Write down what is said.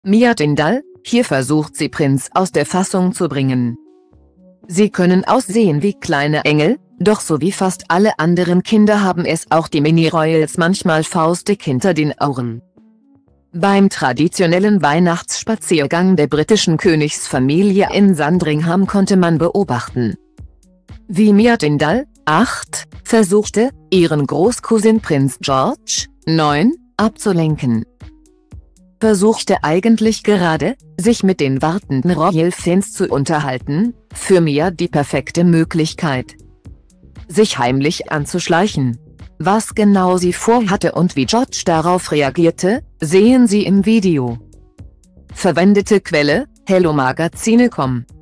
Mia Tindall, hier versucht sie Prinz aus der Fassung zu bringen. Sie können aussehen wie kleine Engel, doch so wie fast alle anderen Kinder haben es auch die Mini-Royals manchmal faustdick hinter den Ohren. Beim traditionellen Weihnachtsspaziergang der britischen Königsfamilie in Sandringham konnte man beobachten, wie Mia Tindall, 8, versuchte, ihren Großcousin Prinz George, 9, abzulenken. Versuchte eigentlich gerade, sich mit den wartenden Royal-Fans zu unterhalten, für Mia die perfekte Möglichkeit, sich heimlich anzuschleichen. Was genau sie vorhatte und wie George darauf reagierte, sehen Sie im Video. Verwendete Quelle: hellomagazine.com